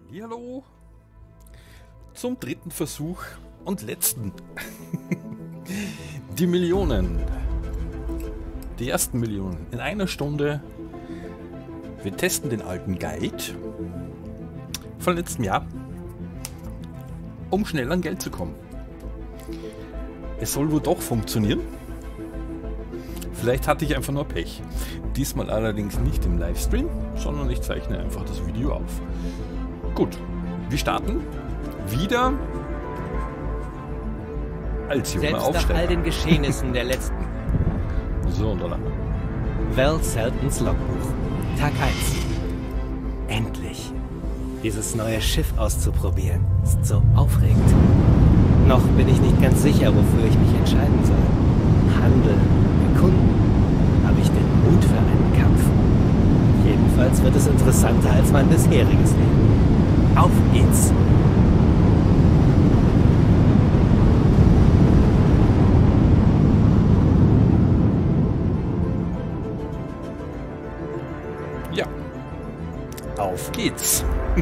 Hallihallo zum dritten Versuch und letzten. Die Millionen. Die ersten Millionen in einer Stunde. Wir testen den alten Guide von letztem Jahr, um schnell an Geld zu kommen. Es soll wohl doch funktionieren. Vielleicht hatte ich einfach nur Pech. Diesmal allerdings nicht im Livestream, sondern ich zeichne einfach das Video auf. Gut, wir starten wieder als junger Selbst Aufsteiger. nach all den Geschehnissen der letzten... So, und dann. Val Seltons Logbuch. Tag 1. Endlich. Dieses neue Schiff auszuprobieren, ist so aufregend. Noch bin ich nicht ganz sicher, wofür ich mich entscheiden soll. Handel, erkunden. Habe ich den Mut für einen Kampf? Jedenfalls wird es interessanter als mein bisheriges Leben. Auf geht's! Ja, auf geht's.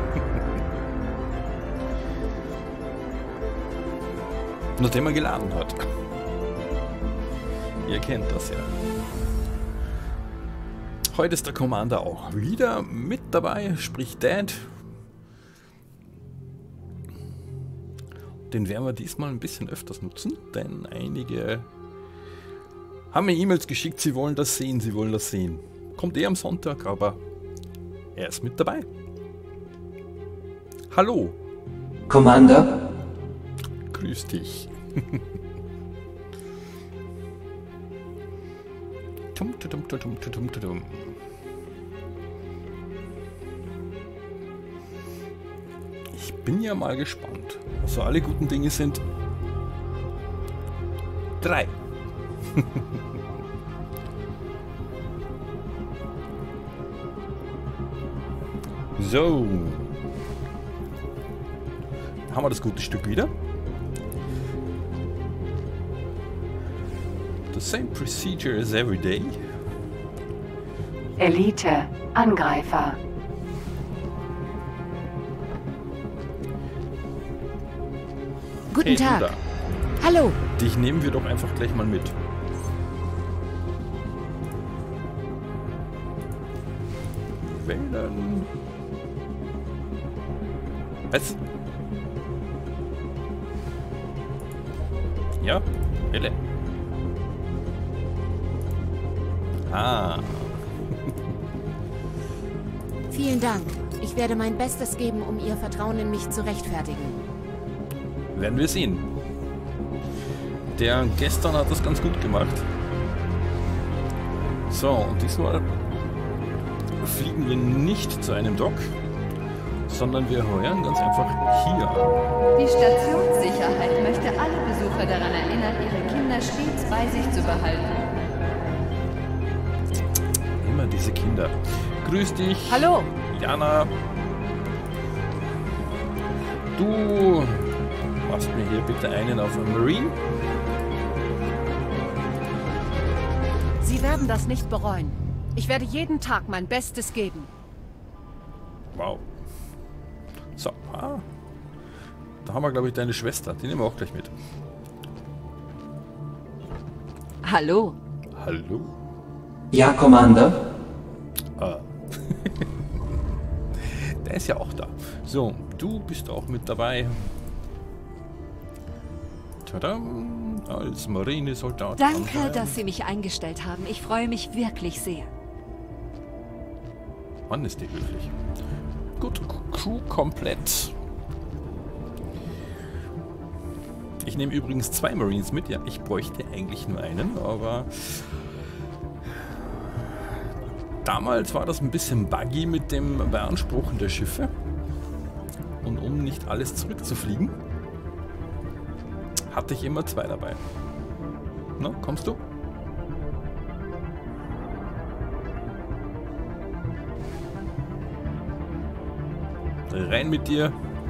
Nachdem er geladen hat. Ihr kennt das ja. Heute ist der Commander auch wieder mit dabei, sprich Dad. Den werden wir diesmal ein bisschen öfters nutzen, denn einige haben mir E-Mails geschickt, sie wollen das sehen, sie wollen das sehen. Kommt am Sonntag, aber er ist mit dabei. Hallo. Commander? Grüß dich. Ich bin ja mal gespannt. Also alle guten Dinge sind 3. So. Haben wir das gute Stück wieder. The same procedure as every day. Elite, Angreifer. Guten Hey, Tag. du da. Hallo. Dich nehmen wir doch einfach gleich mal mit. Wählen. Was? Ja, Welle. Ah. Vielen Dank. Ich werde mein Bestes geben, um Ihr Vertrauen in mich zu rechtfertigen. Werden wir sehen. Der gestern hat das ganz gut gemacht. So, und diesmal fliegen wir nicht zu einem Dock, sondern wir heuern ganz einfach hier an. Die Stationssicherheit möchte alle Besucher daran erinnern, ihre Kinder stets bei sich zu behalten. Immer diese Kinder. Grüß dich. Hallo. Jana. Du machst mir hier bitte einen auf einen Marine. Sie werden das nicht bereuen. Ich werde jeden Tag mein Bestes geben. Wow. So, da haben wir, glaube ich, deine Schwester. Die nehmen wir auch gleich mit. Hallo. Hallo. Ja, Commander? Ah. Der ist ja auch da. So, du bist auch mit dabei. Tadam, als Marinesoldat. Danke, dass Sie mich eingestellt haben. Ich freue mich wirklich sehr. Mann, ist die höflich. Gut, Crew komplett. Ich nehme übrigens 2 Marines mit. Ja, ich bräuchte eigentlich nur einen, aber damals war das ein bisschen buggy mit dem Beanspruchen der Schiffe. Und um nicht alles zurückzufliegen, hatte ich immer 2 dabei. Na, kommst du? Rein mit dir.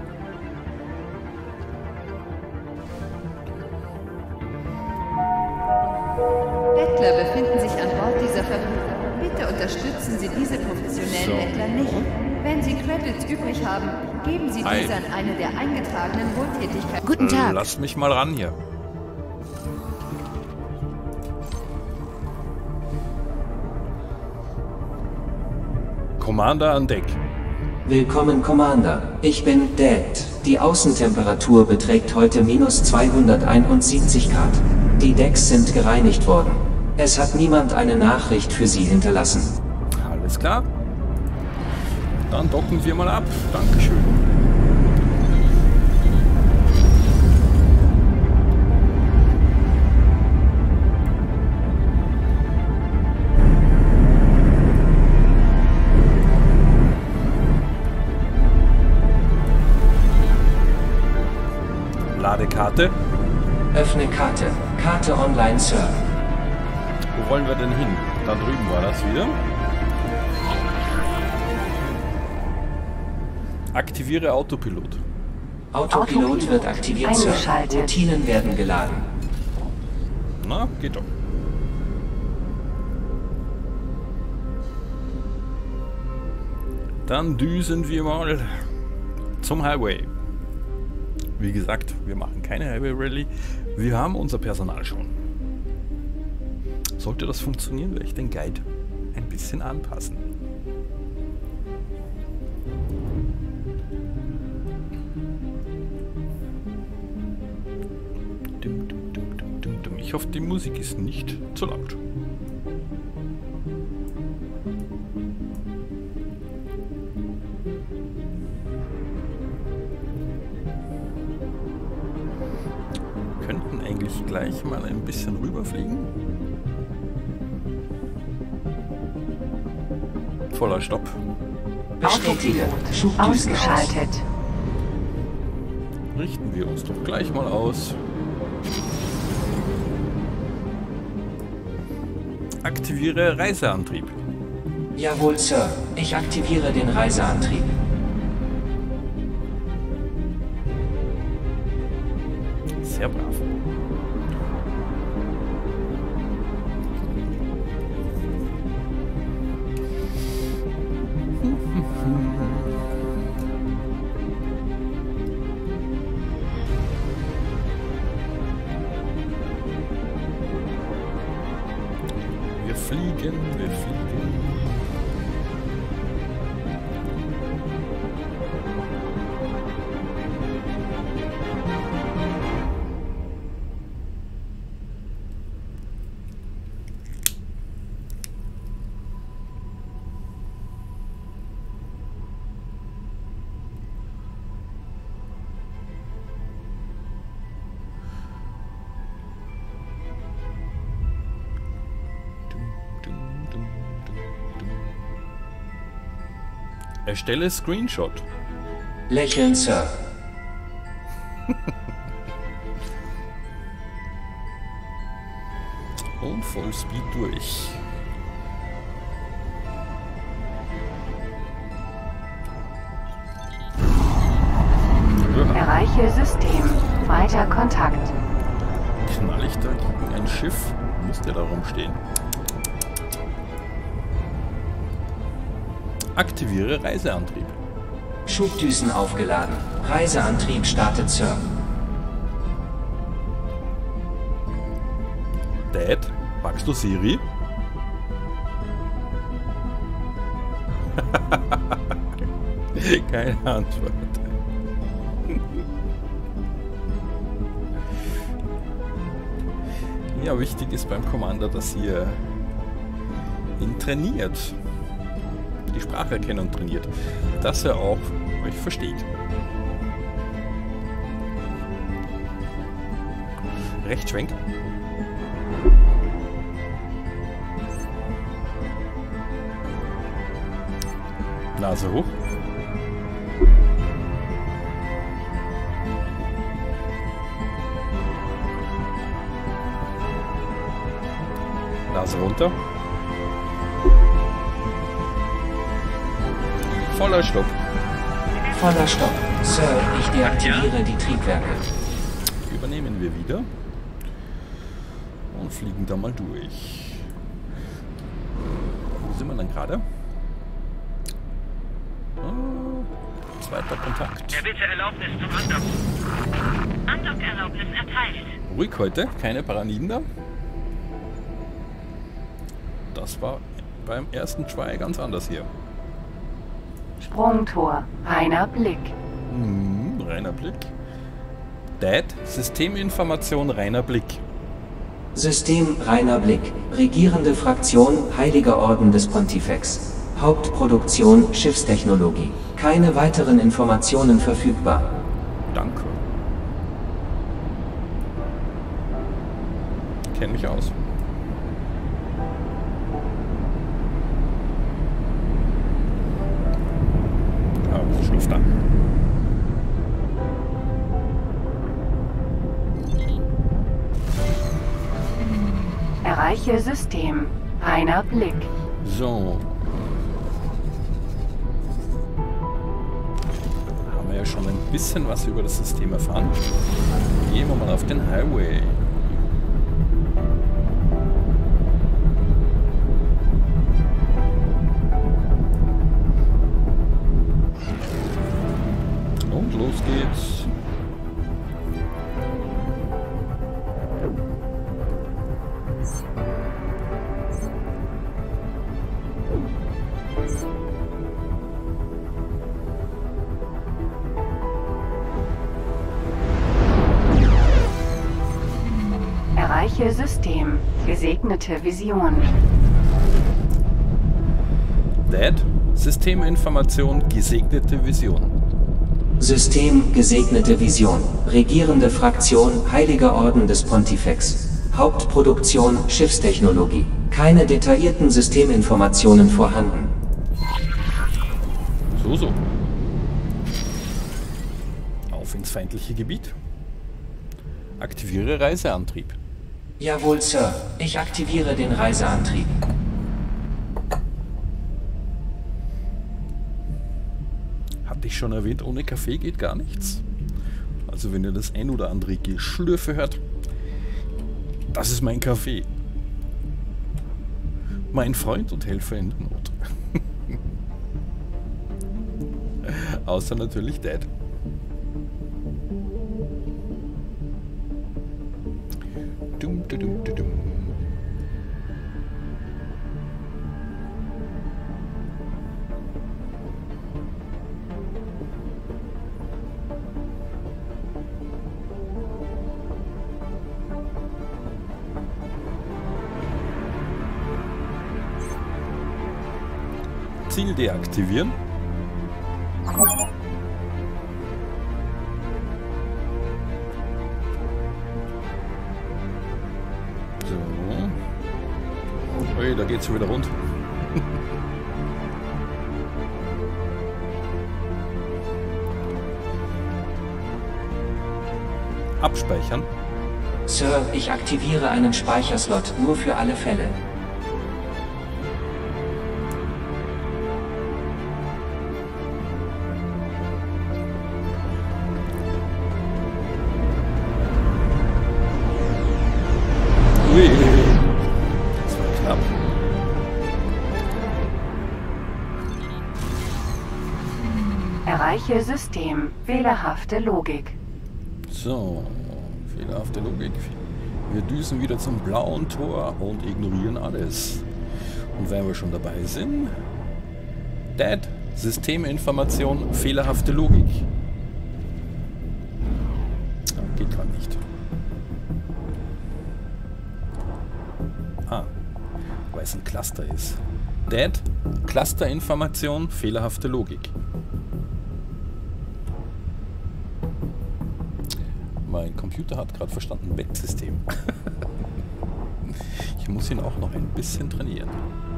Bettler befinden sich an Bord dieser Verfügung. Bitte unterstützen Sie diese professionellen So. Bettler nicht. Wenn Sie Credits übrig haben, Geben Sie Hi. diese an eine der eingetragenen Wohltätigkeiten. Guten Tag. Lass mich mal ran hier. Commander an Deck. Willkommen, Commander. Ich bin Dad. Die Außentemperatur beträgt heute minus 271 Grad. Die Decks sind gereinigt worden. Es hat niemand eine Nachricht für Sie hinterlassen. Alles klar. Dann docken wir mal ab. Dankeschön. Ladekarte. Öffne Karte. Karte online, Sir. Wo wollen wir denn hin? Da drüben war das wieder. Aktiviere Autopilot. Autopilot wird aktiviert, Sir. Eingeschaltet. Routinen werden geladen. Na, geht doch. Dann düsen wir mal zum Highway. Wie gesagt, wir machen keine Highway Rally. Wir haben unser Personal schon. Sollte das funktionieren, werde ich den Guide ein bisschen anpassen. Ich hoffe, die Musik ist nicht zu laut. Wir könnten eigentlich gleich mal ein bisschen rüberfliegen. Voller Stopp. Bestätige. Schubdüsen aus. Ausgeschaltet. Richten wir uns doch gleich mal aus. Aktiviere Reiseantrieb. Jawohl, Sir. Ich aktiviere den Reiseantrieb. Sehr brav. Wir fliegen, wir fliegen. Erstelle Screenshot. Lächeln, Sir. Und Vollspeed durch. Erreiche System. Weiter Kontakt. Knall ich da gegen ein Schiff? Muss der da rumstehen. Aktiviere Reiseantrieb. Schubdüsen aufgeladen. Reiseantrieb startet, Sir. Dad, magst du Siri? Keine Antwort. Ja, wichtig ist beim Commander, dass ihr ihn trainiert. Die Spracherkennung trainiert. Dass er auch euch versteht. Rechtschwenk. Nase hoch. Nase runter. Voller Stopp. Voller Stopp. Sir, ich deaktiviere die Triebwerke. Übernehmen wir wieder. Und fliegen da mal durch. Wo sind wir dann gerade? Zweiter Kontakt. Erbitte Erlaubnis zum Andocken. Andockerlaubnis erteilt. Ruhig heute, keine Paraniden da. Das war beim ersten Try ganz anders hier. Sprungtor, reiner Blick. Reiner Blick. Dad, Systeminformation, reiner Blick. System reiner Blick. Regierende Fraktion Heiliger Orden des Pontifex. Hauptproduktion Schiffstechnologie. Keine weiteren Informationen verfügbar. Danke. Kenn mich aus. Schluss da. Erreiche System, reiner Blick. So. Haben wir ja schon ein bisschen was über das System erfahren. Gehen wir mal auf den Highway. Und los geht's. Erreiche System, gesegnete Vision. Dad, Systeminformation, gesegnete Vision. System gesegnete Vision. Regierende Fraktion Heiliger Orden des Pontifex. Hauptproduktion Schiffstechnologie. Keine detaillierten Systeminformationen vorhanden. So. Auf ins feindliche Gebiet. Aktiviere Reiseantrieb. Jawohl, Sir. Ich aktiviere den Reiseantrieb. Hatte ich schon erwähnt, ohne Kaffee geht gar nichts. Also wenn ihr das ein oder andere Geschlürfe hört, das ist mein Kaffee. Mein Freund und Helfer in der Not. Außer natürlich Dad. Dum. Ziel deaktivieren. So. Ui, da geht's schon wieder rund. Abspeichern. Sir, ich aktiviere einen Speicherslot, nur für alle Fälle. Ui, das war knapp. Erreiche System, fehlerhafte Logik. So, fehlerhafte Logik. Wir düsen wieder zum blauen Tor und ignorieren alles. Und wenn wir schon dabei sind, Dad, Systeminformation, fehlerhafte Logik. Ja, geht gerade nicht. Weil es ein Cluster ist. Dad, Clusterinformation, fehlerhafte Logik. Mein Computer hat gerade verstanden, Bettsystem. Ich muss ihn auch noch ein bisschen trainieren.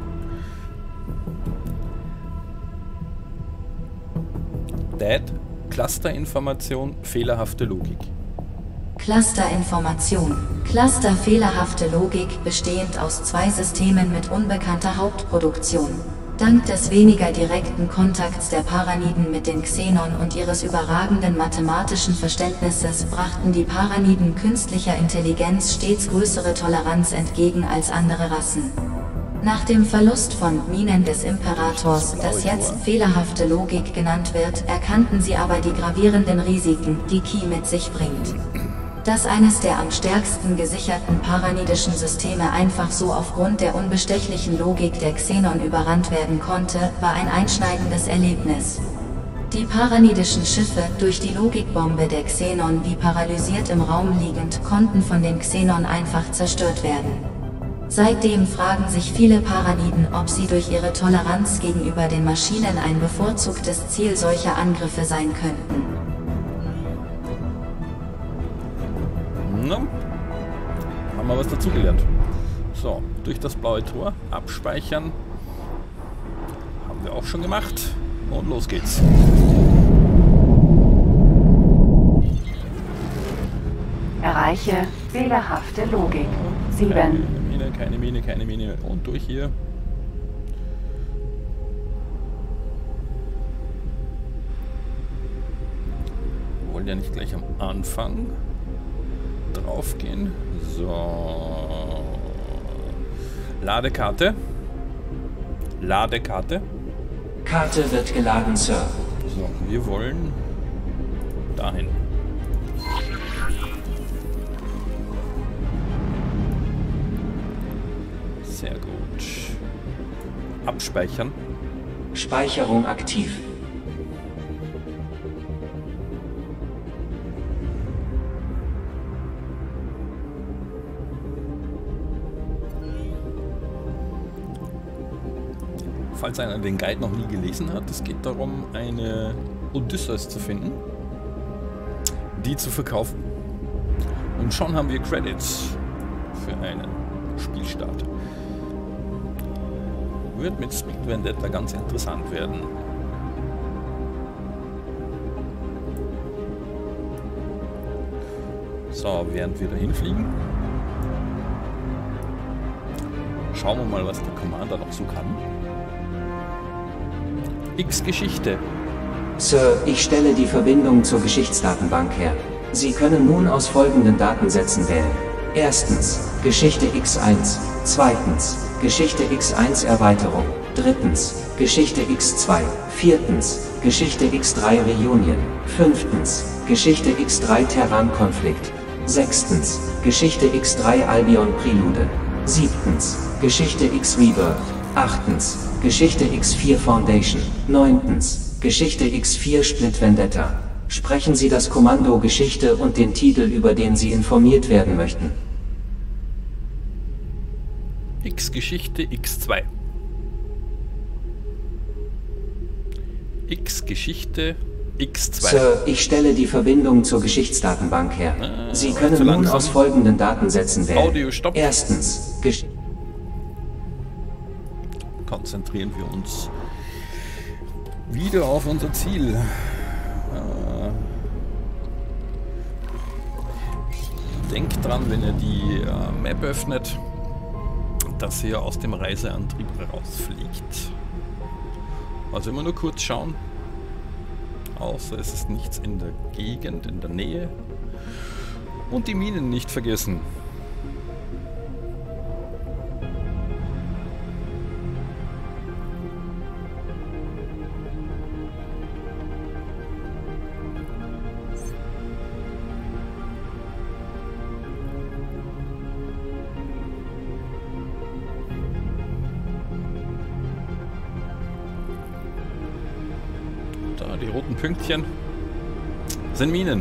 Dad, Clusterinformation, fehlerhafte Logik. Clusterinformation. Cluster fehlerhafte Logik bestehend aus zwei Systemen mit unbekannter Hauptproduktion. Dank des weniger direkten Kontakts der Paraniden mit den Xenon und ihres überragenden mathematischen Verständnisses brachten die Paraniden künstlicher Intelligenz stets größere Toleranz entgegen als andere Rassen. Nach dem Verlust von Minen des Imperators, das jetzt fehlerhafte Logik genannt wird, erkannten sie aber die gravierenden Risiken, die Ki mit sich bringt. Dass eines der am stärksten gesicherten paranidischen Systeme einfach so aufgrund der unbestechlichen Logik der Xenon überrannt werden konnte, war ein einschneidendes Erlebnis. Die paranidischen Schiffe, durch die Logikbombe der Xenon wie paralysiert im Raum liegend, konnten von den Xenon einfach zerstört werden. Seitdem fragen sich viele Paraniden, ob sie durch ihre Toleranz gegenüber den Maschinen ein bevorzugtes Ziel solcher Angriffe sein könnten. Na, haben wir was dazugelernt. So, durch das blaue Tor abspeichern. Haben wir auch schon gemacht. Und los geht's. Erreiche fehlerhafte Logik. 7. Keine Mine, keine Mine. Und durch hier. Wir wollen ja nicht gleich am Anfang drauf gehen. So. Ladekarte. Ladekarte. Karte wird geladen, Sir. So, wir wollen dahin. Sehr gut. Abspeichern. Speicherung aktiv. Falls einer den Guide noch nie gelesen hat, es geht darum, eine Odysseus zu finden, die zu verkaufen. Und schon haben wir Credits für einen Spielstart. Wird mit Speed Vendetta ganz interessant werden. So, während wir dahin fliegen, schauen wir mal, was der Commander noch so kann. X-Geschichte. Sir, ich stelle die Verbindung zur Geschichtsdatenbank her. Sie können nun aus folgenden Datensätzen wählen. Erstens, Geschichte X1. Zweitens, Geschichte X1 Erweiterung. Drittens, Geschichte X2. Viertens, Geschichte X3 Reunion. Fünftens, Geschichte X3 Terran-Konflikt. Sechstens, Geschichte X3 Albion Prelude. Siebtens, Geschichte X Rebirth. Achtens, Geschichte X4 Foundation. Neuntens, Geschichte X4 Split Vendetta. Sprechen Sie das Kommando Geschichte und den Titel, über den Sie informiert werden möchten. X-Geschichte X2. X-Geschichte X2. Sir, ich stelle die Verbindung zur Geschichtsdatenbank her. Sie können nun aus folgenden Datensätzen wählen. Audio stopp. Erstens, konzentrieren wir uns wieder auf unser Ziel. Denkt dran, wenn ihr die Map öffnet, dass ihr aus dem Reiseantrieb rausfliegt. Also immer nur kurz schauen. Außer es ist nichts in der Gegend, in der Nähe. Und die Minen nicht vergessen. Da, die roten Pünktchen sind Minen.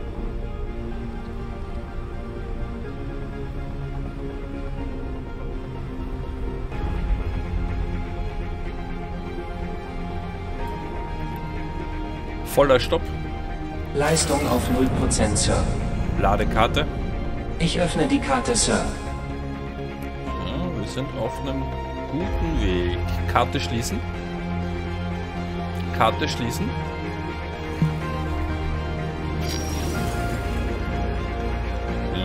Voller Stopp. Leistung auf 0%, Sir. Ladekarte. Ich öffne die Karte, Sir. Ja, wir sind auf einem guten Weg. Karte schließen. Karte schließen. Ja.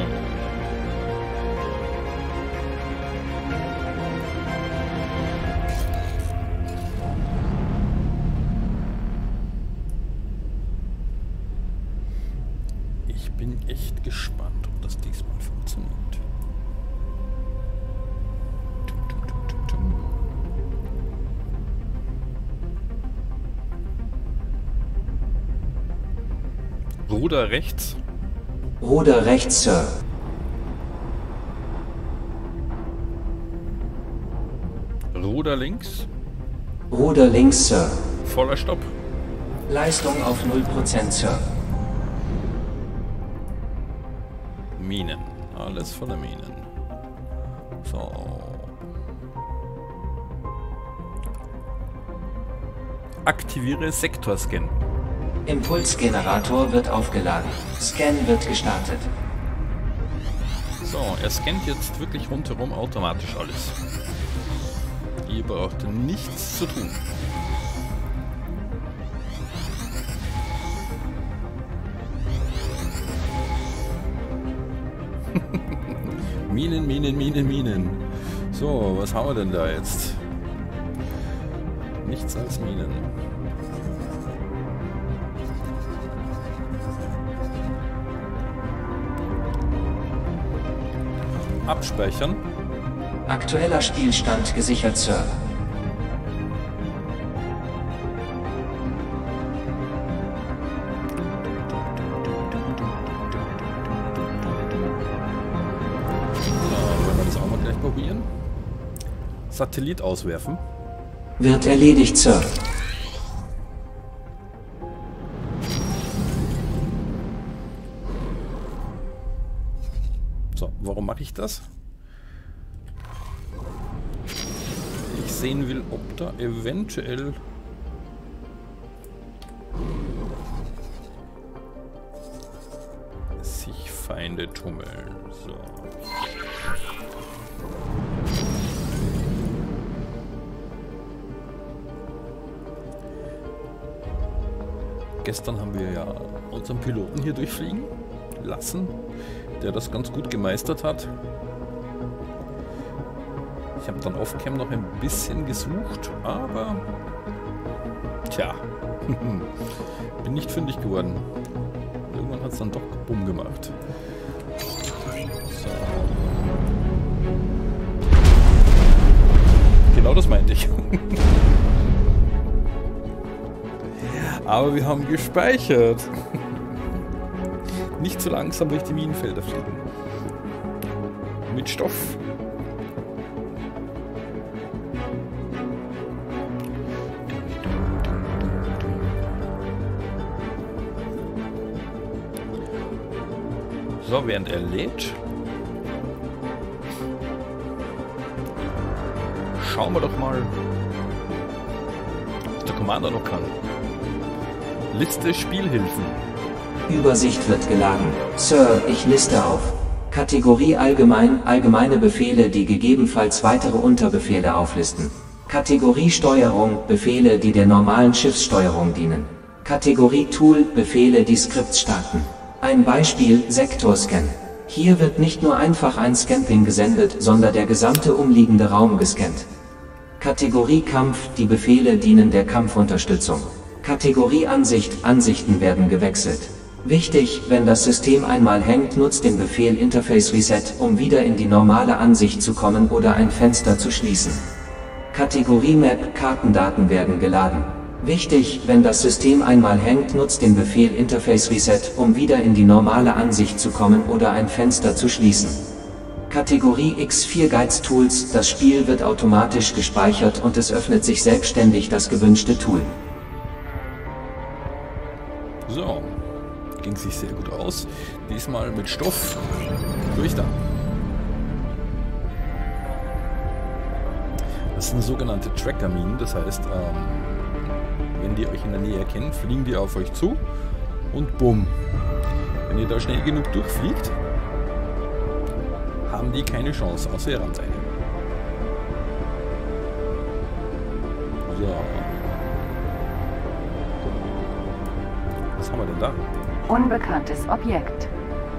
Ich bin echt gespannt, ob das diesmal funktioniert. Ruder rechts. Ruder rechts, Sir. Ruder links. Ruder links, Sir. Voller Stopp. Leistung auf 0%, Sir. Minen. Alles voller Minen. So. Aktiviere Sektorscan. Impulsgenerator wird aufgeladen. Scan wird gestartet. So, er scannt jetzt wirklich rundherum automatisch alles. Ihr braucht nichts zu tun. Minen, Minen, Minen, Minen. So, was haben wir denn da jetzt? Nichts als Minen. Abspeichern. Aktueller Spielstand gesichert, Sir. Wollen wir das auch mal gleich probieren? Satellit auswerfen. Wird erledigt, Sir. So, warum mache ich das? Ich sehen will, ob da eventuell sich Feinde tummeln. So. Gestern haben wir ja unseren Piloten hier durchfliegen lassen, der das ganz gut gemeistert hat. Ich habe dann off-cam noch ein bisschen gesucht, aber tja, bin nicht fündig geworden. Irgendwann hat es dann doch bumm gemacht. So. Genau das meinte ich. Aber wir haben gespeichert. Nicht so langsam durch die Minenfelder fliegen. Mit Stoff. So, während er lädt, schauen wir doch mal, was der Commander noch kann. Liste Spielhilfen. Übersicht wird geladen. Sir, ich liste auf. Kategorie Allgemein, allgemeine Befehle, die gegebenenfalls weitere Unterbefehle auflisten. Kategorie Steuerung, Befehle, die der normalen Schiffssteuerung dienen. Kategorie Tool, Befehle, die Skripts starten. Ein Beispiel, Sektorscan. Hier wird nicht nur einfach ein Scanping gesendet, sondern der gesamte umliegende Raum gescannt. Kategorie Kampf, die Befehle dienen der Kampfunterstützung. Kategorie Ansicht, Ansichten werden gewechselt. Wichtig, wenn das System einmal hängt, nutzt den Befehl Interface Reset, um wieder in die normale Ansicht zu kommen oder ein Fenster zu schließen. Kategorie Map, Kartendaten werden geladen. Wichtig, wenn das System einmal hängt, nutzt den Befehl Interface Reset, um wieder in die normale Ansicht zu kommen oder ein Fenster zu schließen. Kategorie X4 Guides Tools, das Spiel wird automatisch gespeichert und es öffnet sich selbstständig das gewünschte Tool. So, ging sich sehr gut aus. Diesmal mit Stoff. Durch da. Das sind sogenannte Tracker-Minen, das heißt, wenn die euch in der Nähe erkennen, fliegen die auf euch zu und bumm. Wenn ihr da schnell genug durchfliegt, haben die keine Chance, außer ihr rannt eine. So. Was haben wir denn da? Unbekanntes Objekt.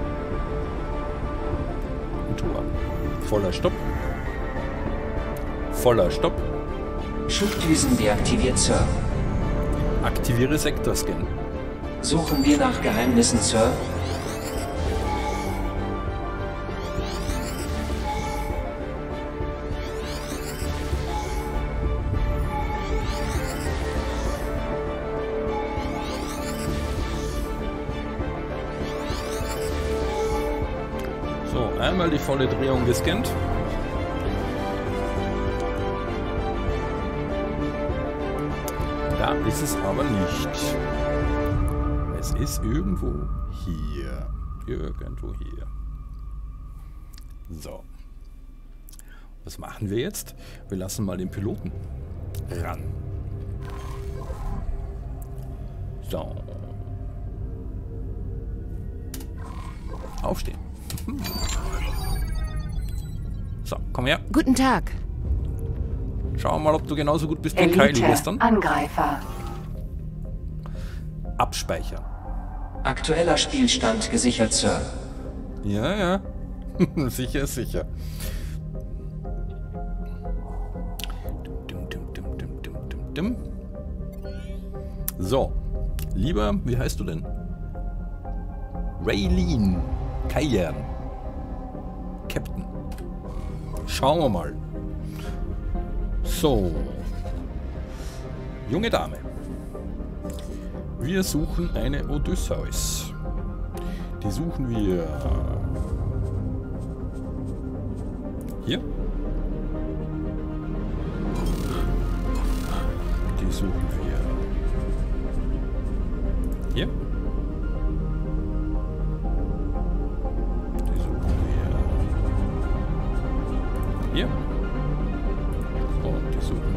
Ein Tor. Voller Stopp. Voller Stopp. Schubdüsen deaktiviert, Sir. Aktiviere Sektorscan. Suchen wir nach Geheimnissen, Sir. So, einmal die volle Drehung gescannt. Da ist es aber nicht. Es ist irgendwo hier. Irgendwo hier. So. Was machen wir jetzt? Wir lassen mal den Piloten ran. So. Aufstehen. So, komm her. Guten Tag. Schauen wir mal, ob du genauso gut bist wie Kylie gestern. Angreifer. Abspeichern. Aktueller Spielstand gesichert, Sir. Ja, ja. Sicher ist sicher. So. Lieber, wie heißt du denn? Raylene Kayan. Captain. Schauen wir mal. So. Junge Dame. Wir suchen eine Odysseus. Die suchen wir hier. Die suchen wir hier. Die suchen wir hier. Und die suchen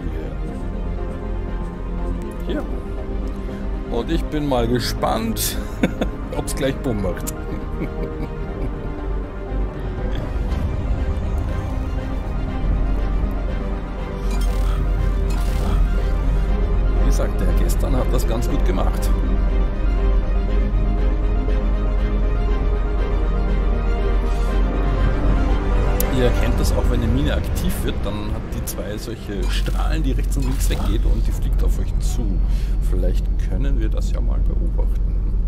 wir hier. Und ich bin mal gespannt, ob es gleich Bumm macht. Wie gesagt, der gestern hat das ganz gut gemacht. Ihr erkennt das auch, wenn eine Mine aktiv wird, dann hat die zwei solche Strahlen, die rechts und links weggeht und die fliegt auf euch zu. Vielleicht können wir das ja mal beobachten.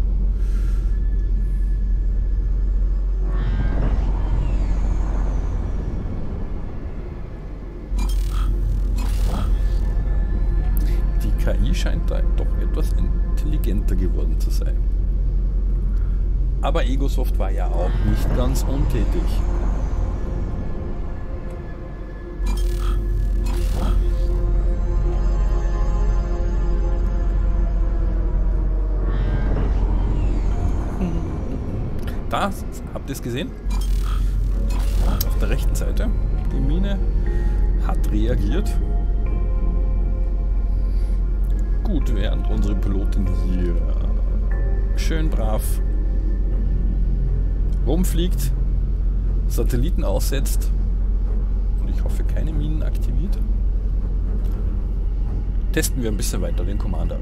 Die KI scheint da doch etwas intelligenter geworden zu sein. Aber Egosoft war ja auch nicht ganz untätig. Da, habt ihr es gesehen? Auf der rechten Seite. Die Mine hat reagiert. Gut, während unsere Pilotin hier schön brav rumfliegt, Satelliten aussetzt und ich hoffe keine Minen aktiviert, testen wir ein bisschen weiter den Commander.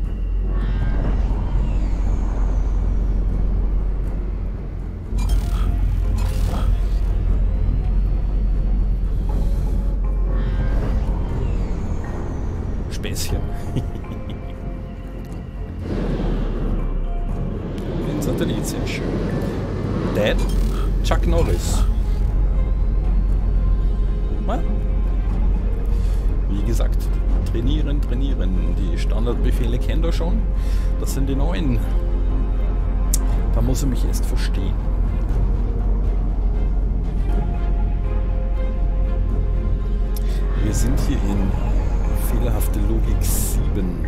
Späßchen. Den Satellit, sehr schön. Dad, Chuck Norris. Wie gesagt, trainieren, trainieren. Die Standardbefehle kennt ihr schon. Das sind die neuen. Da muss er mich erst verstehen. Wir sind hier in fehlerhafte Logik 7.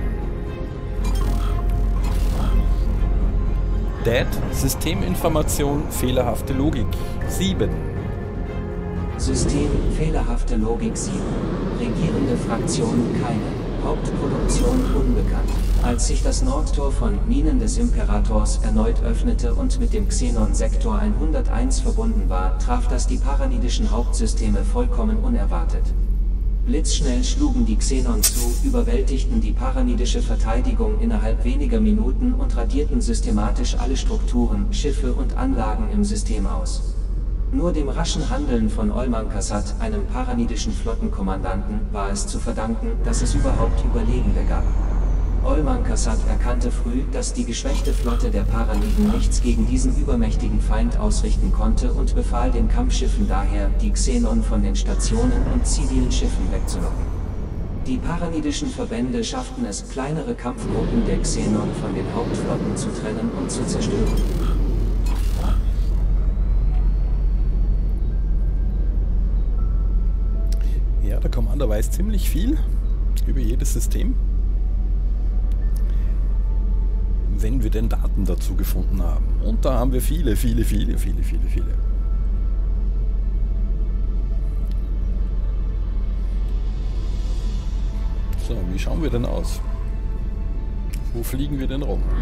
Dad, Systeminformation, fehlerhafte Logik 7. System, fehlerhafte Logik 7. Regierende Fraktion keine. Hauptproduktion unbekannt. Als sich das Nordtor von Minen des Imperators erneut öffnete und mit dem Xenon-Sektor 101 verbunden war, traf das die paranidischen Hauptsysteme vollkommen unerwartet. Blitzschnell schlugen die Xenon zu, überwältigten die paranidische Verteidigung innerhalb weniger Minuten und radierten systematisch alle Strukturen, Schiffe und Anlagen im System aus. Nur dem raschen Handeln von Olman Kassat, einem paranidischen Flottenkommandanten, war es zu verdanken, dass es überhaupt Überlebende gab. Olman Kassat erkannte früh, dass die geschwächte Flotte der Paraniden nichts gegen diesen übermächtigen Feind ausrichten konnte und befahl den Kampfschiffen daher, die Xenon von den Stationen und zivilen Schiffen wegzulocken. Die paranidischen Verbände schafften es, kleinere Kampfgruppen der Xenon von den Hauptflotten zu trennen und zu zerstören. weiß ziemlich viel über jedes System, wenn wir denn Daten dazu gefunden haben. Und da haben wir viele. So, wie schauen wir denn aus? Wo fliegen wir denn rum?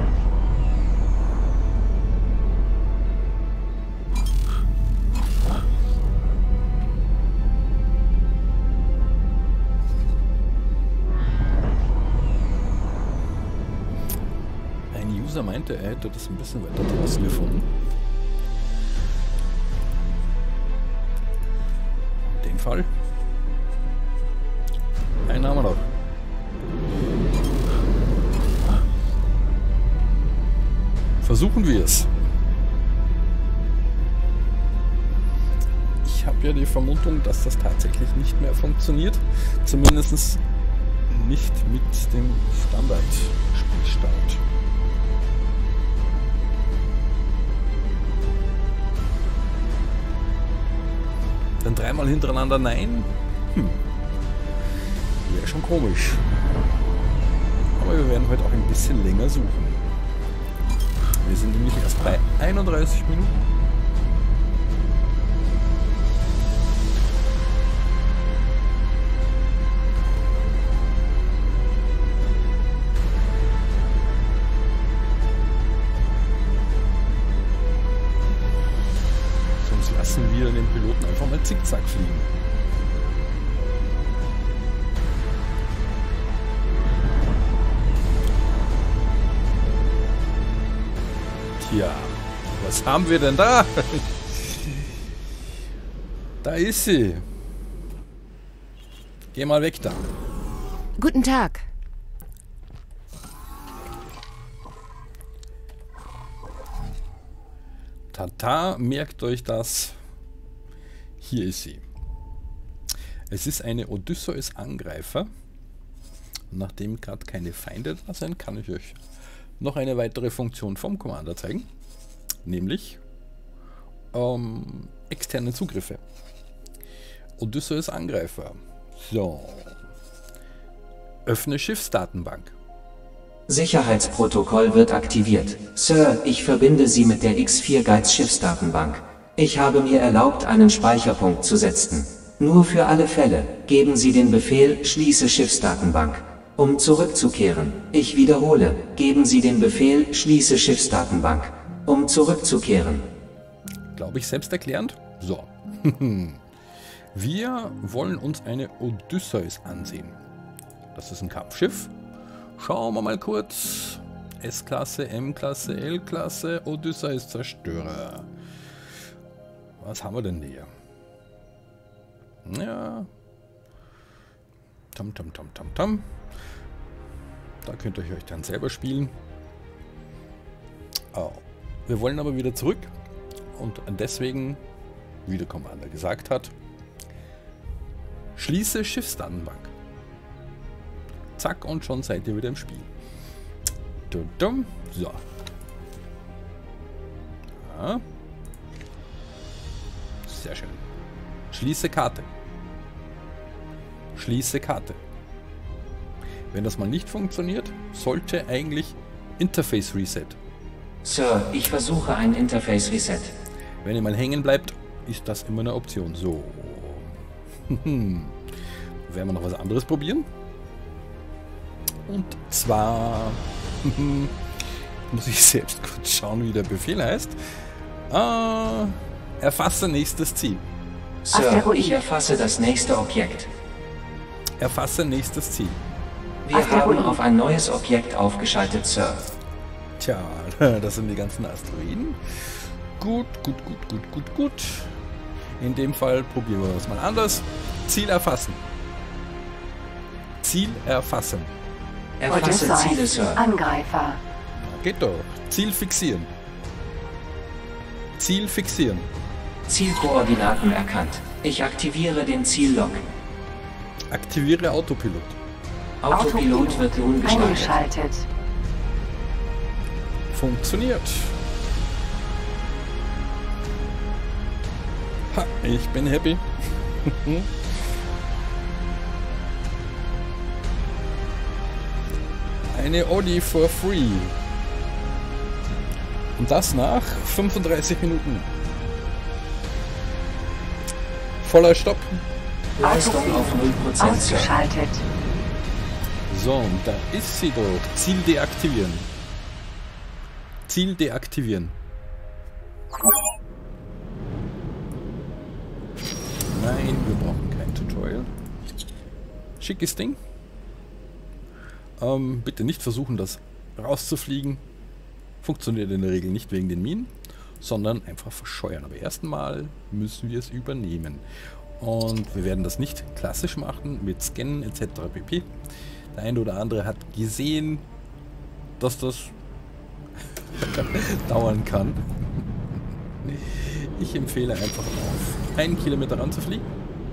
User meinte, er hätte das ein bisschen weiter draußen gefunden. In dem Fall. Einen haben wir noch. Versuchen wir es. Ich habe ja die Vermutung, dass das tatsächlich nicht mehr funktioniert. Zumindest nicht mit dem Standard-Spielstart. Dann dreimal hintereinander nein? Wäre schon komisch. Aber wir werden heute auch ein bisschen länger suchen. Wir sind nämlich erst bei 31 Minuten. Lassen wir den Piloten einfach mal zickzack fliegen. Tja, was haben wir denn da? Da ist sie. Geh mal weg da. Guten Tag. Tata, merkt euch das. Hier ist sie. Es ist eine Odysseus-Angreifer. Nachdem gerade keine Feinde da sind, kann ich euch noch eine weitere Funktion vom Commander zeigen. Nämlich externe Zugriffe. Odysseus-Angreifer. So. Öffne Schiffsdatenbank. Sicherheitsprotokoll wird aktiviert. Sir, ich verbinde Sie mit der X4 Guides Schiffsdatenbank. Ich habe mir erlaubt, einen Speicherpunkt zu setzen. Nur für alle Fälle, geben Sie den Befehl, schließe Schiffsdatenbank. Um zurückzukehren, ich wiederhole, geben Sie den Befehl, schließe Schiffsdatenbank. Um zurückzukehren. Glaube ich selbsterklärend? So. Wir wollen uns eine Odysseus ansehen. Das ist ein Kampfschiff. Schauen wir mal kurz. S-Klasse, M-Klasse, L-Klasse, Odysseus Zerstörer. Was haben wir denn hier? Ja. Tam. Da könnt ihr euch dann selber spielen. Oh. Wir wollen aber wieder zurück. Und deswegen, wie der Commander gesagt hat, schließe Schiffsdatenbank. Zack, und schon seid ihr wieder im Spiel. So. Ja. Sehr schön. Schließe Karte. Schließe Karte. Wenn das mal nicht funktioniert, sollte eigentlich Interface Reset. Sir, ich versuche ein Interface Reset. Wenn ihr mal hängen bleibt, ist das immer eine Option. So. Werden wir noch was anderes probieren? Und zwar muss ich selbst kurz schauen, wie der Befehl heißt. Erfasse nächstes Ziel. Sir, ich erfasse das nächste Objekt. Erfasse nächstes Ziel. Wir haben auf ein neues Objekt aufgeschaltet, Sir. Tja, das sind die ganzen Asteroiden. Gut. In dem Fall probieren wir das mal anders. Ziel erfassen. Ziel erfassen. Erfasse Ziele, Sir. Angreifer. Geht doch. Ziel fixieren. Ziel fixieren. Zielkoordinaten erkannt. Ich aktiviere den Ziellog. Aktiviere Autopilot. Autopilot wird nun Eingeschaltet. Funktioniert. Ha, ich bin happy. Eine Audi for free. Und das nach 35 Minuten. Voller Stopp. Leistung auf 0%. Ausgeschaltet. So, und da ist sie doch. Ziel deaktivieren. Ziel deaktivieren. Nein, wir brauchen kein Tutorial. Schickes Ding. Bitte nicht versuchen, das rauszufliegen. Funktioniert in der Regel nicht wegen den Minen, sondern einfach verscheuern. Aber erstmal müssen wir es übernehmen. Und wir werden das nicht klassisch machen, mit Scannen etc. pp. Der eine oder andere hat gesehen, dass das dauern kann. Ich empfehle einfach auf 1 Kilometer ranzufliegen.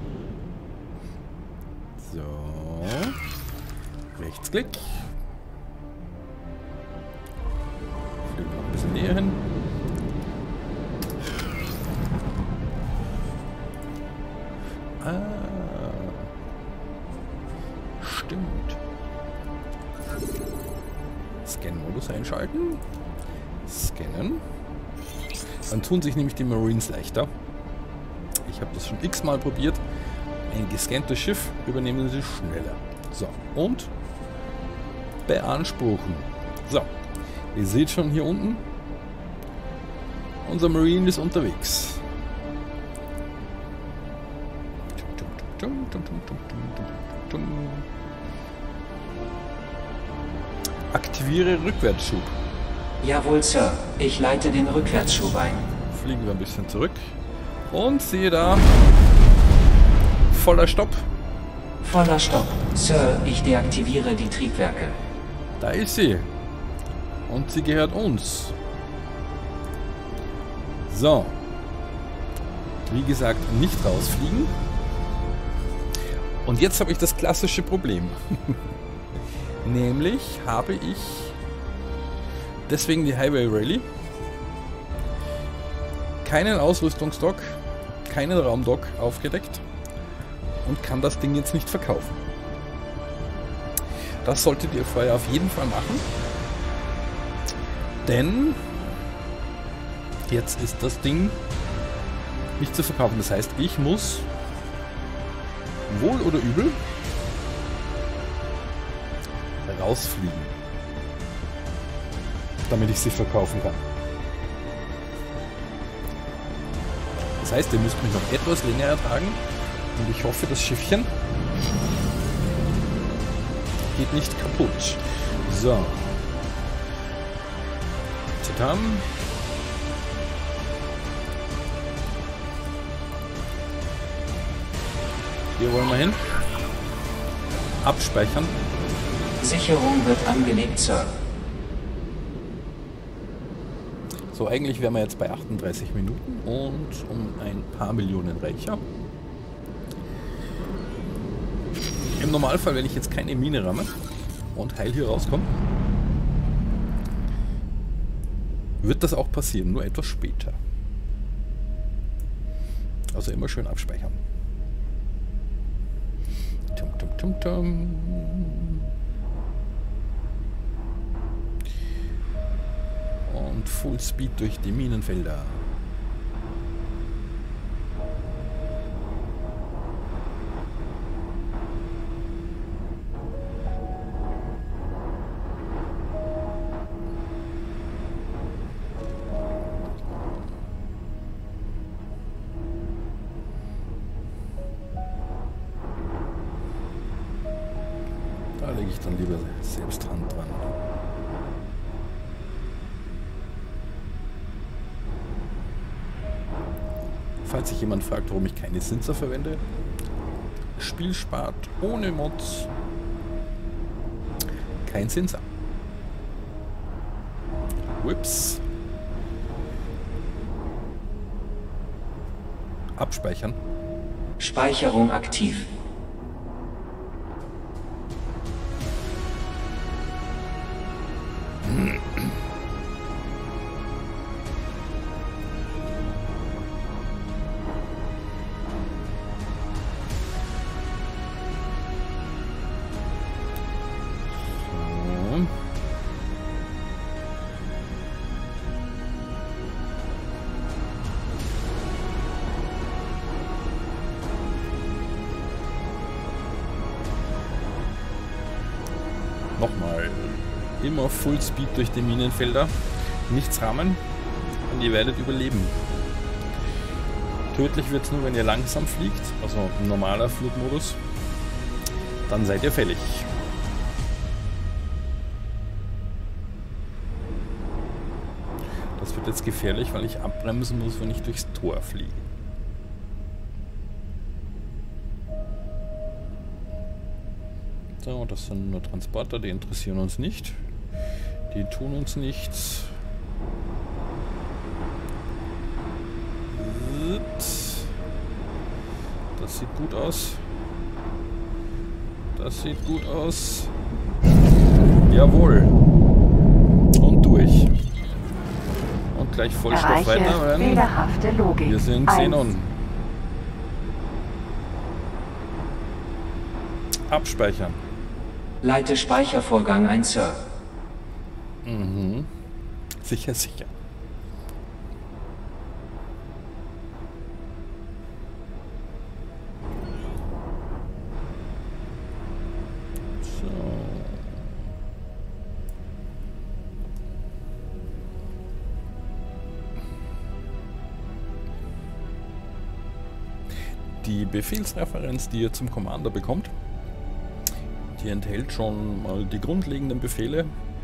So. Rechtsklick. Fliegen noch ein bisschen näher hin. Stimmt. Scan-Modus einschalten. Scannen. Dann tun sich nämlich die Marines leichter. Ich habe das schon x-mal probiert. Ein gescanntes Schiff übernehmen sie schneller. So, und beanspruchen. So, ihr seht schon hier unten, unser Marine ist unterwegs. Aktiviere Rückwärtsschub. Jawohl, Sir. Ich leite den Rückwärtsschub ein. Fliegen wir ein bisschen zurück. Und siehe da. Voller Stopp. Voller Stopp. Sir, ich deaktiviere die Triebwerke. Da ist sie. Und sie gehört uns. So. Wie gesagt, nicht rausfliegen. Und jetzt habe ich das klassische Problem. Nämlich habe ich deswegen die Highway Rally keinen Ausrüstungsdock, keinen Raumdock aufgedeckt und kann das Ding jetzt nicht verkaufen. Das solltet ihr vorher auf jeden Fall machen, denn jetzt ist das Ding nicht zu verkaufen. Das heißt, ich muss wohl oder übel rausfliegen, damit ich sie verkaufen kann. Das heißt, ihr müsst mich noch etwas länger ertragen und ich hoffe, das Schiffchen geht nicht kaputt. So. Titan. Hier wollen wir hin. Abspeichern. Sicherung wird angelegt, Sir. So, eigentlich wären wir jetzt bei 38 Minuten und um ein paar Millionen reicher. Im Normalfall, wenn ich jetzt keine Mine ramme und heil hier rauskomme, wird das auch passieren, nur etwas später. Also immer schön abspeichern. Tum, tum, tum, tum. Und Full Speed durch die Minenfelder. Da lege ich dann lieber selbst Hand dran. Falls sich jemand fragt, warum ich keine Sinzer verwende, Spiel spart ohne Mods kein Sinzer. Whips. Abspeichern. Speicherung aktiv. immer auf Fullspeed durch die Minenfelder. Nichts rammen und ihr werdet überleben. Tödlich wird es nur, wenn ihr langsam fliegt, also ein normaler Flugmodus. Dann seid ihr fällig. Das wird jetzt gefährlich, weil ich abbremsen muss, wenn ich durchs Tor fliege. So, das sind nur Transporter, die interessieren uns nicht. Die tun uns nichts. Das sieht gut aus. Das sieht gut aus. Jawohl. Und durch. Und gleich Vollstoff weiter. Fehlerhafte Logik. Wir sind Xenon. Abspeichern. Leite Speichervorgang ein, Sir. Mhm. Sicher, sicher. So. Die Befehlsreferenz, die ihr zum Commander bekommt, die enthält schon mal die grundlegenden Befehle.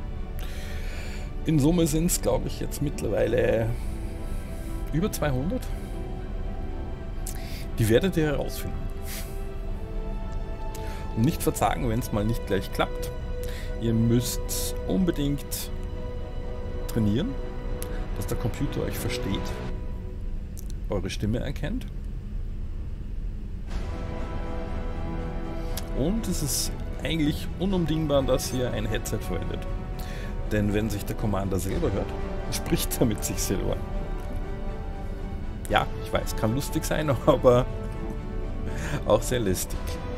In Summe sind es, glaube ich, jetzt mittlerweile über 200. Die werdet ihr herausfinden. Und nicht verzagen, wenn es mal nicht gleich klappt. Ihr müsst unbedingt trainieren, dass der Computer euch versteht, eure Stimme erkennt. Und es ist eigentlich unumdingbar, dass ihr ein Headset verwendet. Denn wenn sich der Commander selber hört, spricht er mit sich selber. Ja, ich weiß, kann lustig sein, aber auch sehr lästig.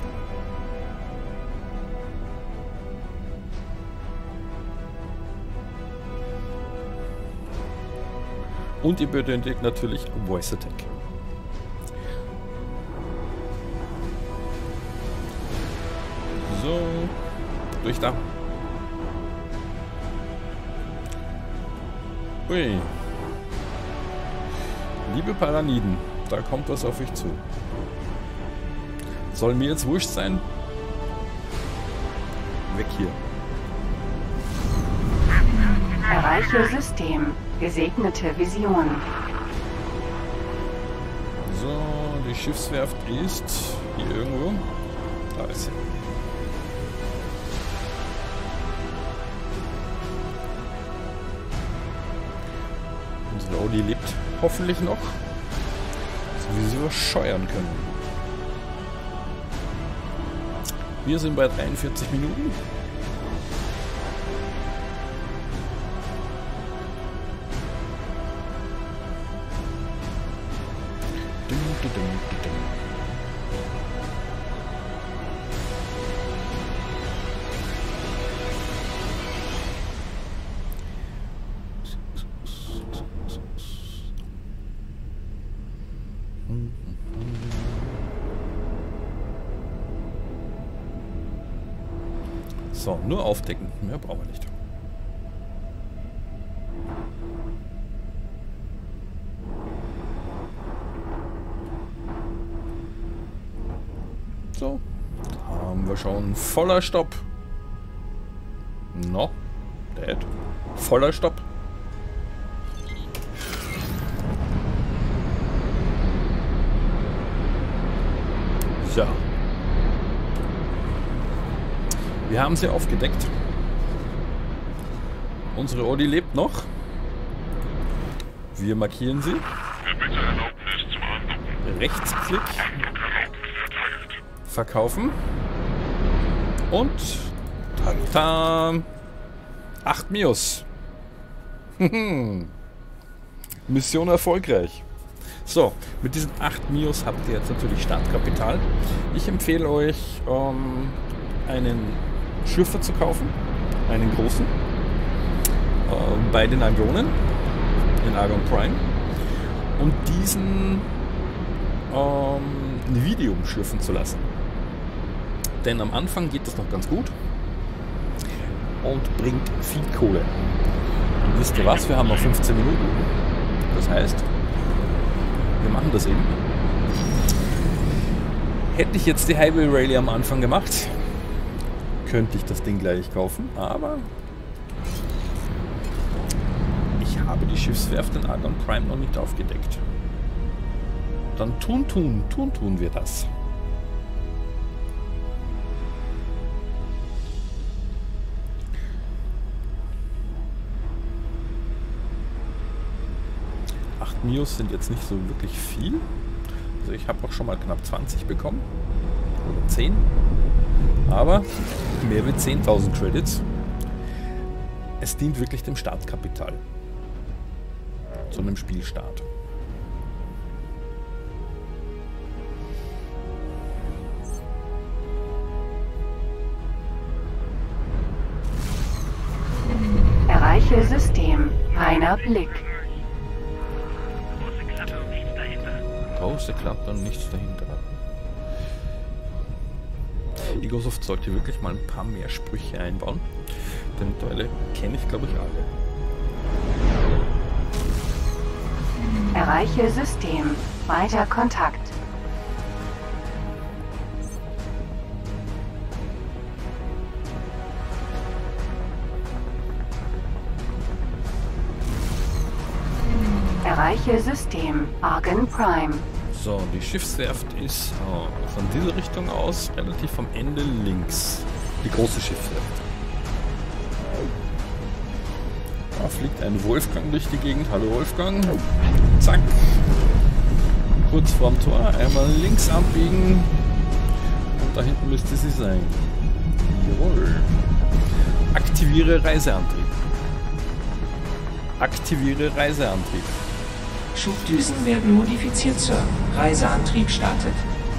Und ihr benötigt natürlich Voice Attack. So, durch da. Ui. Liebe Paraniden, da kommt was auf euch zu. Soll mir jetzt wurscht sein? Weg hier. Erreiche System. Gesegnete Vision. So, die Schiffswerft ist hier irgendwo. Da ist sie. Unsere Audi lebt hoffentlich noch, so wie sie was scheuern können. Wir sind bei 43 Minuten. So, nur aufdecken. Mehr brauchen wir nicht. So, haben wir schon voller Stopp. No, Dad. Voller Stopp. So. Wir haben sie aufgedeckt. Unsere Audi lebt noch. Wir markieren sie. Rechtsklick. Verkaufen. Und tada! 8 Mios. Mission erfolgreich. So, mit diesen 8 Mios habt ihr jetzt natürlich Startkapital. Ich empfehle euch, einen Schiffer zu kaufen, einen großen, bei den Argonen, den Argon Prime, und diesen Nvidium schiffen zu lassen. Denn am Anfang geht das noch ganz gut. und bringt viel Kohle. Und wisst ihr was? Wir haben noch 15 Minuten. Das heißt, wir machen das eben. Hätte ich jetzt die Highway Rally am Anfang gemacht, könnte ich das Ding gleich kaufen, aber ich habe die Schiffswerft in Argon Prime noch nicht aufgedeckt. Dann tun wir das. Mios sind jetzt nicht so wirklich viel. Also ich habe auch schon mal knapp 20 bekommen. Oder 10. Aber mehr wie 10.000 Credits. Es dient wirklich dem Startkapital. Zu einem Spielstart. Erreiche System. Reiner Blick. Große Klappe und nichts dahinter. Egosoft sollte wirklich mal ein paar mehr Sprüche einbauen. Denn Teile kenne ich, glaube ich, alle. Erreiche System. Weiter Kontakt. Erreiche System. Argon Prime. So, die Schiffswerft ist von dieser Richtung aus relativ am Ende links. Die große Schiffswerft. Da fliegt ein Wolfgang durch die Gegend. Hallo Wolfgang. Zack. Kurz vorm Tor. Einmal links abbiegen. Und da hinten müsste sie sein. Jawohl. Aktiviere Reiseantrieb. Aktiviere Reiseantrieb. Schubdüsen werden modifiziert, Sir. Reiseantrieb startet.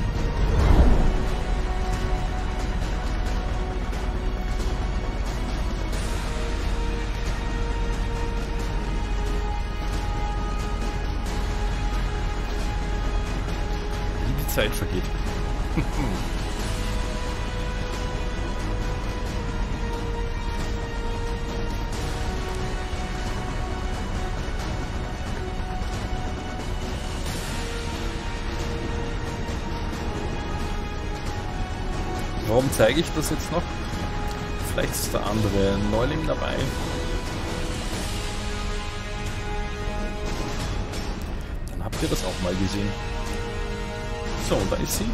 Wie die Zeit vergeht. Warum zeige ich das jetzt noch? Vielleicht ist der andere Neuling dabei. Dann habt ihr das auch mal gesehen. So, und da ist sie.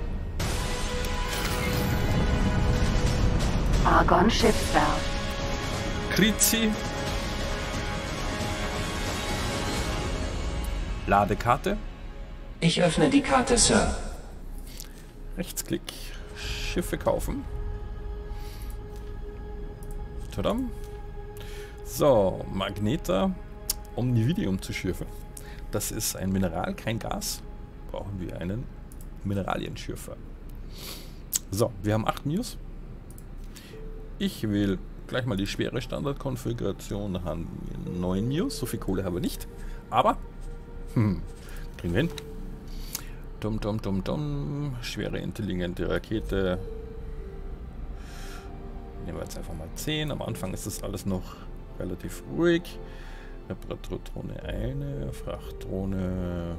Argon Schiffswerft. Krizi. Ladekarte. Ich öffne die Karte, Sir. Rechtsklick. Schiffe kaufen. Tadam. So, Magneta Omnividium-Schiffe. Das ist ein Mineral, kein Gas. Brauchen wir einen Mineralienschürfer. So, wir haben 8 Mios. Ich wähle gleich mal die schwere Standardkonfiguration. Da haben wir 9 Mios. So viel Kohle haben wir nicht. Aber kriegen wir hin. Schwere intelligente Rakete. Nehmen wir jetzt einfach mal 10. Am Anfang ist das alles noch relativ ruhig. Reparaturdrohne eine, Frachtdrohne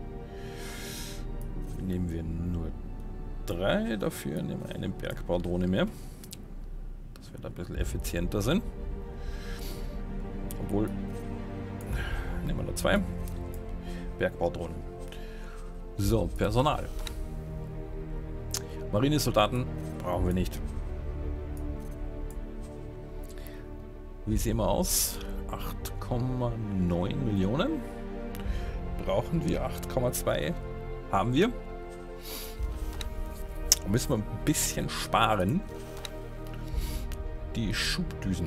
nehmen wir nur 3. Dafür nehmen wir eine Bergbaudrohne mehr. Dass wir da ein bisschen effizienter sind. Obwohl, nehmen wir nur 2. Bergbaudrohnen. So, Personal. Marinesoldaten brauchen wir nicht. Wie sehen wir aus? 8,9 Millionen. Brauchen wir 8,2. Haben wir. Da müssen wir ein bisschen sparen. Die Schubdüsen.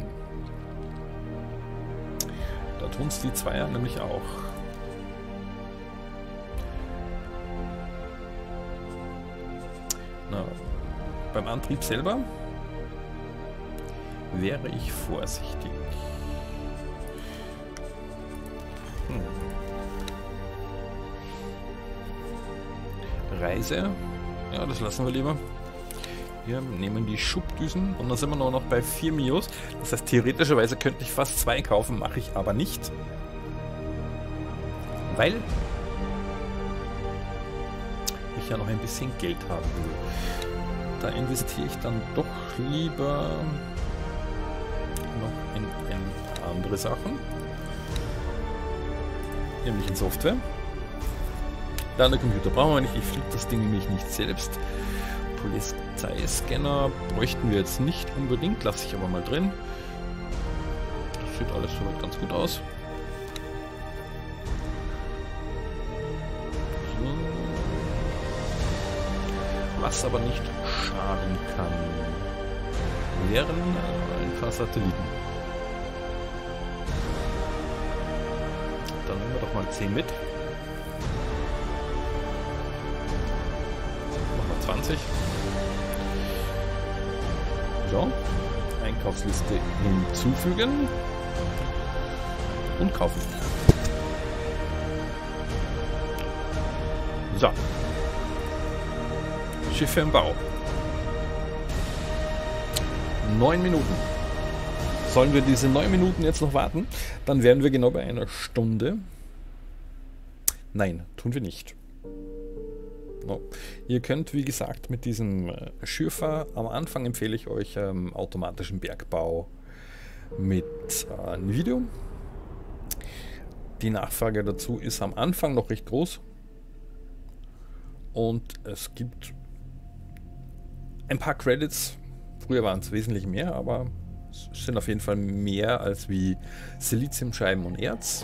Da tun es die Zweier nämlich auch. Na, beim Antrieb selber wäre ich vorsichtig. Reise, ja, das lassen wir lieber. Wir nehmen die Schubdüsen und dann sind wir nur noch bei 4 Mios. Das heißt, theoretischerweise könnte ich fast 2 kaufen, mache ich aber nicht. Weil ich ja noch ein bisschen Geld haben will. Da investiere ich dann doch lieber noch in andere Sachen. Nämlich in Software. Dann der Computer brauchen wir nicht. Ich fliege das Ding nämlich nicht selbst. Polizeiscanner bräuchten wir jetzt nicht unbedingt. Lasse ich aber mal drin. Das sieht alles soweit ganz gut aus. So. Was aber nicht schaden kann, wären ein paar Satelliten. Dann nehmen wir doch mal 10 mit. Machen wir 20. So. Einkaufsliste hinzufügen. Und kaufen. So. Schiffe im Bau. 9 Minuten. Sollen wir diese 9 Minuten jetzt noch warten? Dann wären wir genau bei einer Stunde. Nein, tun wir nicht. No. Ihr könnt, wie gesagt, mit diesem Schürfer, am Anfang empfehle ich euch automatischen Bergbau mit einem Video. Die Nachfrage dazu ist am Anfang noch recht groß. Und es gibt ein paar Credits. Früher waren es wesentlich mehr, aber es sind auf jeden Fall mehr als wie Siliziumscheiben und Erz.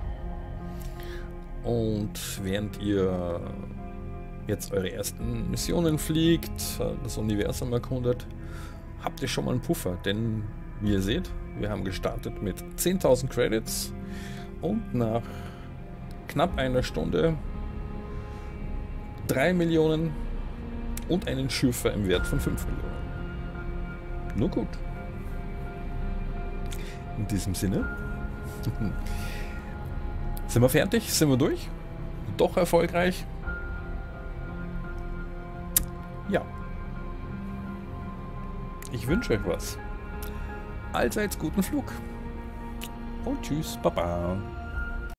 Und während ihr jetzt eure ersten Missionen fliegt, das Universum erkundet, habt ihr schon mal einen Puffer. Denn, wie ihr seht, wir haben gestartet mit 10.000 Credits und nach knapp einer Stunde 3 Millionen und einen Schürfer im Wert von 5 Millionen. Nur gut. In diesem Sinne. Sind wir fertig? Sind wir durch? Doch erfolgreich? Ja. Ich wünsche euch was. Allseits guten Flug. Und tschüss, Baba.